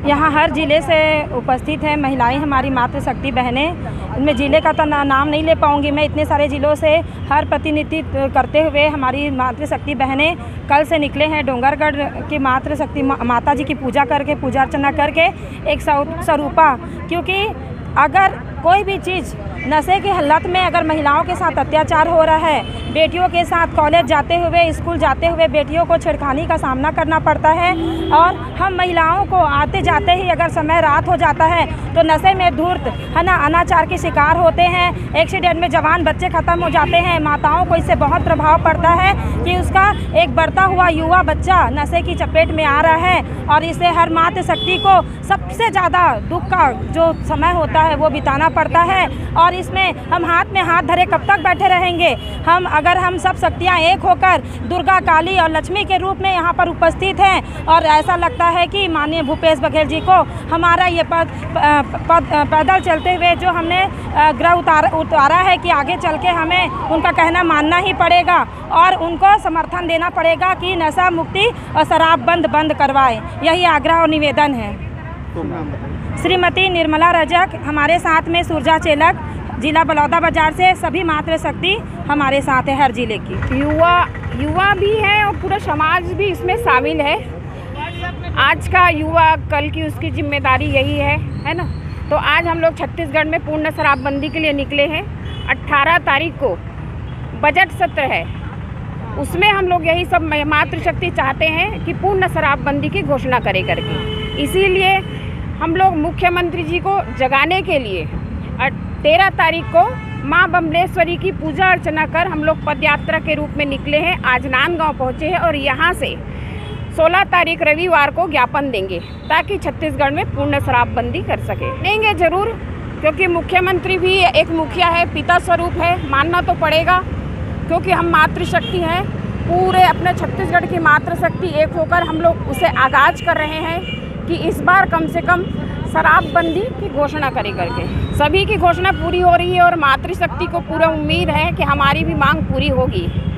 यहाँ हर ज़िले से उपस्थित हैं महिलाएं, हमारी मातृशक्ति बहनें। इनमें ज़िले का तो नाम नहीं ले पाऊँगी मैं, इतने सारे ज़िलों से हर प्रतिनिधित्व करते हुए हमारी मातृशक्ति बहनें कल से निकले हैं डोंगरगढ़ की मातृशक्ति माता जी की पूजा करके, पूजा अर्चना करके एक स्वरूपा। क्योंकि अगर कोई भी चीज़ नशे की हालत में अगर महिलाओं के साथ अत्याचार हो रहा है, बेटियों के साथ कॉलेज जाते हुए, स्कूल जाते हुए बेटियों को छेड़खानी का सामना करना पड़ता है, और हम महिलाओं को आते जाते ही अगर समय रात हो जाता है तो नशे में धूर्त है ना अनाचार के शिकार होते हैं, एक्सीडेंट में जवान बच्चे ख़त्म हो जाते हैं। माताओं को इससे बहुत प्रभाव पड़ता है कि उसका एक बढ़ता हुआ युवा बच्चा नशे की चपेट में आ रहा है, और इससे हर मातृशक्ति को सबसे ज़्यादा दुख का जो समय होता है वो बिताना पड़ता है। और इसमें हम हाथ में हाथ धरे कब तक बैठे रहेंगे? अगर हम सब शक्तियाँ एक होकर दुर्गा, काली और लक्ष्मी के रूप में यहाँ पर उपस्थित हैं, और ऐसा लगता है कि माननीय भूपेश बघेल जी को हमारा ये पैदल चलते हुए जो हमने ग्रह उतारा है कि आगे चल के हमें उनका कहना मानना ही पड़ेगा और उनको समर्थन देना पड़ेगा कि नशा मुक्ति और शराब बंद करवाएं। यही आग्रह और निवेदन है। श्रीमती निर्मला रजक हमारे साथ में, सुरजा चेलक जिला बलौदाबाजार से, सभी मातृशक्ति हमारे साथ है हर जिले की। युवा भी है और पूरा समाज भी इसमें शामिल है। आज का युवा कल की उसकी जिम्मेदारी यही है ना। तो आज हम लोग छत्तीसगढ़ में पूर्ण शराबबंदी के लिए निकले हैं। 18 तारीख को बजट सत्र है, उसमें हम लोग यही सब मातृशक्ति चाहते हैं कि पूर्ण शराबबंदी की घोषणा करे करके। इसीलिए हम लोग मुख्यमंत्री जी को जगाने के लिए 13 तारीख को माँ बमलेश्वरी की पूजा अर्चना कर हम लोग पदयात्रा के रूप में निकले हैं। आज नांदगांव पहुँचे हैं और यहाँ से 16 तारीख रविवार को ज्ञापन देंगे ताकि छत्तीसगढ़ में पूर्ण शराबबंदी कर सके। देंगे ज़रूर, क्योंकि मुख्यमंत्री भी एक मुखिया है, पिता स्वरूप है, मानना तो पड़ेगा। क्योंकि हम मातृशक्ति हैं, पूरे अपने छत्तीसगढ़ की मातृशक्ति एक होकर हम लोग उसे आगाज कर रहे हैं कि इस बार कम से कम शराबबंदी की घोषणा करे करके। सभी की घोषणा पूरी हो रही है और मातृशक्ति को पूरा उम्मीद है कि हमारी भी मांग पूरी होगी।